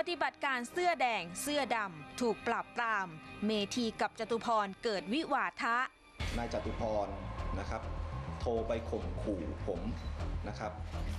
ฏิบัติการเสื้อแดงเสื้อดำถูกปราบปรามเมธีกับจตุพรเกิดวิวาทะนายจตุพรนะครับโทรไปข่มขู่ผมนะครับ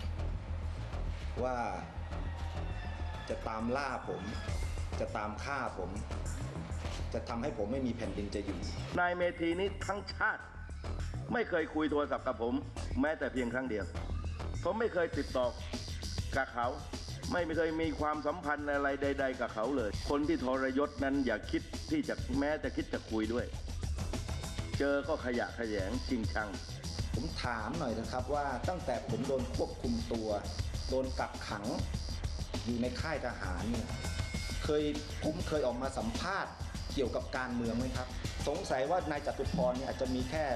ว่าจะตามล่าผมจะตามฆ่าผมจะทำให้ผมไม่มีแผ่นดินจะอยู่นายเมธีนี้ทั้งชาติไม่เคยคุยโทรศัพท์กับผมแม้แต่เพียงครั้งเดียวผมไม่เคยติดต่อกับเขาไม่เคยมีความสัมพันธ์อะไรใดๆกับเขาเลยคนที่ทรยศนั้นอย่าคิดที่จะแม้จะคิดจะคุยด้วยเจอก็ขยะแขยงชิงชังผมถามหน่อยนะครับว่าตั้งแต่ผมโดนควบคุมตัวโดนกักขังอยู่ในค่ายทหารเนี่ยผมเคยออกมาสัมภาษณ์เกี่ยวกับการเมืองไหมครับสงสัยว่านายจตุพรเนี่ยอาจจะมีแค่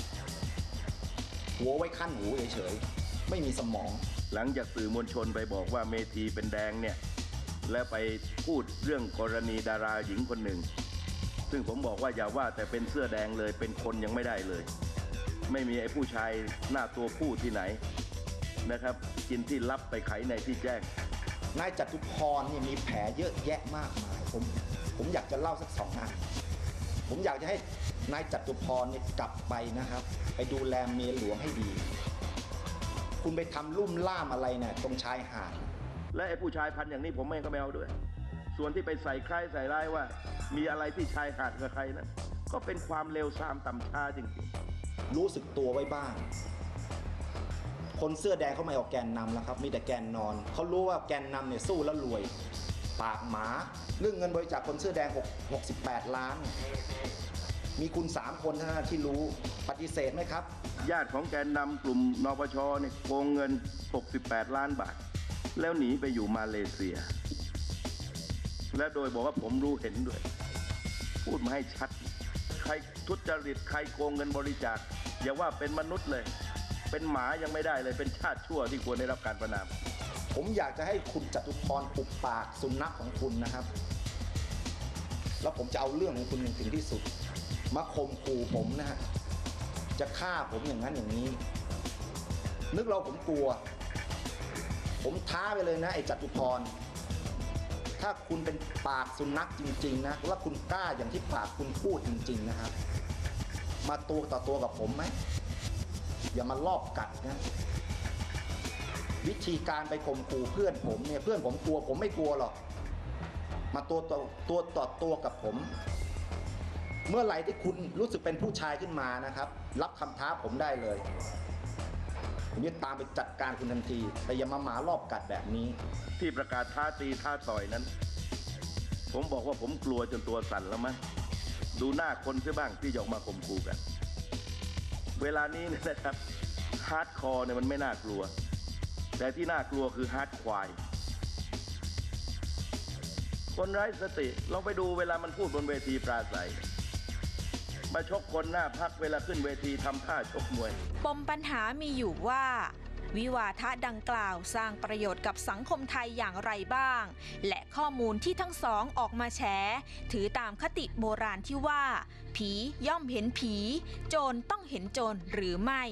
หัวไว้ขั้นหูเฉยๆไม่มีสมองหลังจากสื่อมวลชนไปบอกว่าเมธีเป็นแดงเนี่ยและไปพูดเรื่องกรณีดาราหญิงคนหนึ่งซึ่งผมบอกว่าอย่าว่าแต่เป็นเสื้อแดงเลยเป็นคนยังไม่ได้เลยไม่มีไอ้ผู้ชายหน้าตัวผู้ที่ไหนนะครับกินที่ลับไปไขในที่แจ้งนายจตุพรเนี่ยมีแผลเยอะแยะมากมายผมอยากจะเล่าสัก2 อันผมอยากจะให้นายจตุพรเนี่ยกลับไปนะครับไปดูแลเมียหลวงให้ดีคุณไปทำลุ่มล่ามอะไรเนี่ยตรงชายหาดและไอ้ผู้ชายพันอย่างนี้ผมไม่ก็ไม่เอาด้วยส่วนที่ไปใส่ใครใส่ร้ายว่ามีอะไรที่ชายหาดกับใครนั้นก็เป็นความเลวทรามต่ำช้าจริงๆรู้สึกตัวไว้บ้างคนเสื้อแดงเขาไม่ออกแกนนำแล้วครับมีแต่แกนนอนเขารู้ว่าแกนนำเนี่ยสู้แล้วรวยปากหมาเรื่องเงินบริจาคคนเสื้อแดง68 ล้านมีคุณ3 คนเท่านั้นที่รู้ปฏิเสธไหมครับญาติของแกนนำกลุ่มนปชเนี่ยโกงเงิน68 ล้านบาทแล้วหนีไปอยู่มาเลเซียและโดยบอกว่าผมรู้เห็นด้วยพูดมาให้ชัดใครทุจริตใครโกงเงินบริจาคอย่าว่าเป็นมนุษย์เลยเป็นหมายังไม่ได้เลยเป็นชาติชั่วที่ควรได้รับการประณามผมอยากจะให้คุณจตุพรปุบปากสุนัขของคุณนะครับแล้วผมจะเอาเรื่องของคุณถึงที่สุดมาข่มขู่ผมนะฮะจะฆ่าผมอย่างนั้นอย่างนี้นึกเราผมกลัวผมท้าไปเลยนะไอ้จตุพรถ้าคุณเป็นปากสุนัขจริงๆนะว่าคุณกล้าอย่างที่ปากคุณพูดจริงๆนะครับมาตัวต่อตัวกับผมไหมอย่ามาลอบกัดนะวิธีการไปข่มขู่เพื่อนผมเนี่ยเพื่อนผมกลัวผมไม่กลัวหรอกมาตัวต่อตัวกับผมเมื่อไหร่ที่คุณรู้สึกเป็นผู้ชายขึ้นมานะครับรับคำท้าผมได้เลยผมจะตามไปจัดการคุณทันทีแต่อย่ามาหมารอบกัดแบบนี้ที่ประกาศท้าตีท้าต่อยนั้นผมบอกว่าผมกลัวจนตัวสั่นแล้วมั้งดูหน้าคนซะบ้างที่ออกมาข่มขู่กันเวลานี้นะครับฮาร์ดคอร์เนี่ยมันไม่น่ากลัวแต่ที่น่ากลัวคือฮาร์ดควายคนไร้สติลองไปดูเวลามันพูดบนเวทีปราศัยมาชกคนหน้าพักเวลาขึ้นเวทีทำท่าชกมวยปมปัญหามีอยู่ว่าวิวาทะดังกล่าวสร้างประโยชน์กับสังคมไทยอย่างไรบ้างและข้อมูลที่ทั้งสองออกมาแฉถือตามคติโบราณที่ว่าผีย่อมเห็นผีโจรต้องเห็นโจรหรือไม่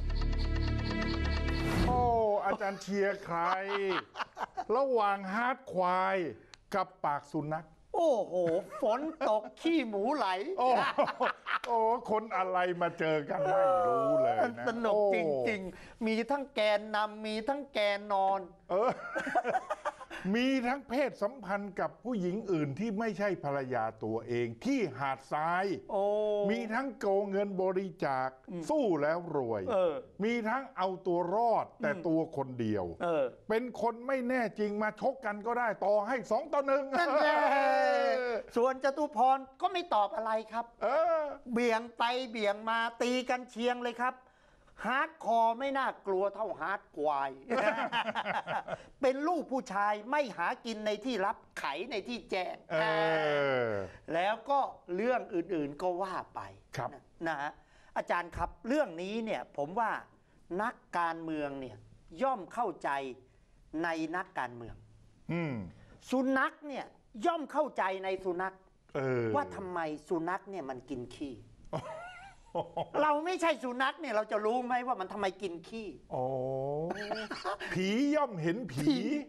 โอ้อาจารย์เชียร์ใครระหว่างฮาร์ดควายกับปากสุนัขโอ้โหฝนตกขี้หมูไหลโอ้คนอะไรมาเจอกันไม่รู้เลยนะสนุกจริงๆมีทั้งแกนนำมีทั้งแกนนอนมีทั้งเพศสัมพันธ์กับผู้หญิงอื่นที่ไม่ใช่ภรรยาตัวเองที่หาดทรายมีทั้งโกงเงินบริจาคสู้แล้วรวยมีทั้งเอาตัวรอดแต่ตัวคนเดียวเป็นคนไม่แน่จริงมาชกกันก็ได้ต่อให้2-1 นั่นแหละส่วนจตุพรก็ไม่ตอบอะไรครับเบี่ยงไปเบี่ยงมาตีกันเชียงเลยครับฮาร์ดคอร์ไม่น่ากลัวเท่าฮาร์ดควาย เป็นลูกผู้ชายไม่หากินในที่ลับไขในที่แจ้งแล้วก็เรื่องอื่นๆก็ว่าไปนะฮะอาจารย์ครับเรื่องนี้เนี่ยผมว่านักการเมืองเนี่ยย่อมเข้าใจในนักการเมืองสุนัขเนี่ยย่อมเข้าใจในสุนัขว่าทำไมสุนัขเนี่ยมันกินขี้เราไม่ใช่สุนัขเนี่ยเราจะรู้ไหมว่ามันทำไมกินขี้ผีย่อมเห็นผี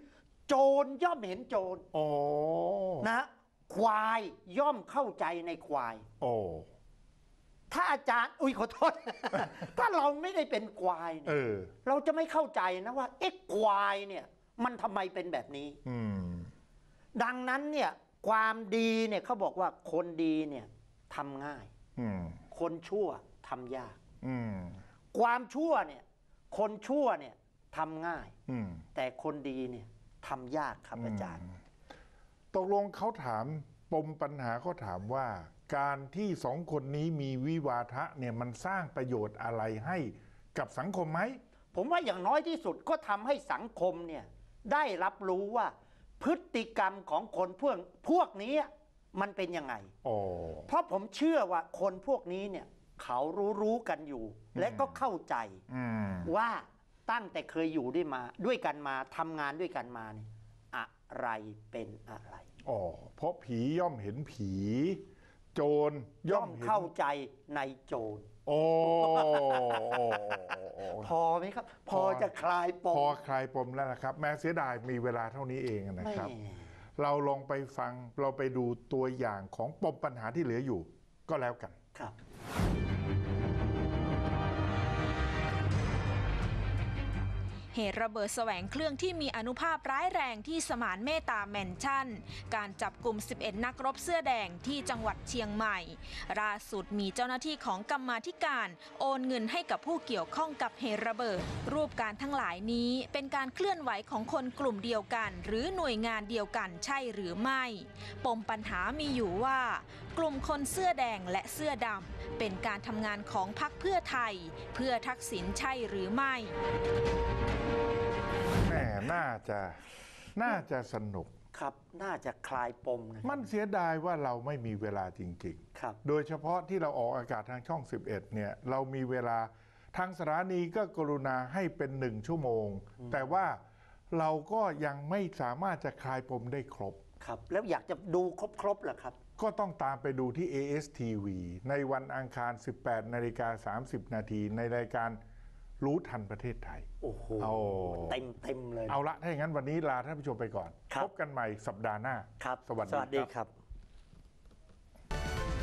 โจรย่อมเห็นโจรโอ้นะควายย่อมเข้าใจในควายโอ้ถ้าอาจารย์ขอโทษ ถ้าเราไม่ได้เป็นควายเนี่ยเราจะไม่เข้าใจนะว่าควายเนี่ยมันทำไมเป็นแบบนี้ดังนั้นเนี่ยความดีเนี่ยเขาบอกว่าคนดีเนี่ยทำง่ายคนชั่วทำยากความชั่วเนี่ยคนชั่วเนี่ยทำง่ายแต่คนดีเนี่ยทำยากครับอาจารย์ตกลงเขาถามปมปัญหาเขาถามว่าการที่สองคนนี้มีวิวาทะเนี่ยมันสร้างประโยชน์อะไรให้กับสังคมไหมผมว่าอย่างน้อยที่สุดก็ทำให้สังคมเนี่ยได้รับรู้ว่าพฤติกรรมของคนพวกนี้มันเป็นยังไงเพราะผมเชื่อว่าคนพวกนี้เนี่ยเขารู้กันอยู่และก็เข้าใจว่าตั้งแต่เคยอยู่ด้วยกันมาทำงานด้วยกันมาเนี่ยอะไรเป็นอะไรเพราะผีย่อมเห็นผีโจรย่อมเข้าใจในโจรพอไหมครับพอจะคลายปมพอคลายปมแล้วนะครับแม้เสียดายมีเวลาเท่านี้เองนะครับเราลองไปฟังเราไปดูตัวอย่างของปมปัญหาที่เหลืออยู่ก็แล้วกันครับเหตุระเบิดแสวงเครื่องที่มีอานุภาพร้ายแรงที่สมานเมตตาแมนชั่นการจับกลุ่ม11นักรบเสื้อแดงที่จังหวัดเชียงใหม่ล่าสุดมีเจ้าหน้าที่ของกรรมาธิการโอนเงินให้กับผู้เกี่ยวข้องกับเหตุระเบิดรูปการทั้งหลายนี้เป็นการเคลื่อนไหวของคนกลุ่มเดียวกันหรือหน่วยงานเดียวกันใช่หรือไม่ปมปัญหามีอยู่ว่ากลุ่มคนเสื้อแดงและเสื้อดำเป็นการทำงานของพรรคเพื่อไทยเพื่อทักษิณใช่หรือไม่น่าจะสนุกครับน่าจะคลายปมนะมันเสียดายว่าเราไม่มีเวลาจริงๆครับโดยเฉพาะที่เราออกอากาศทางช่อง11เนี่ยเรามีเวลาทางสถานีก็กรุณาให้เป็น1 ชั่วโมงแต่ว่าเราก็ยังไม่สามารถจะคลายปมได้ครบครับแล้วอยากจะดูครบเหรอครับก็ต้องตามไปดูที่ ASTV ในวันอังคาร 18:30 นาทีในรายการรู้ทันประเทศไทยโอ้โหเต็มเลยเอาละถ้าอย่างนั้นวันนี้ลาท่านผู้ชมไปก่อนพบกันใหม่สัปดาห์หน้าครับสวัสดีครับ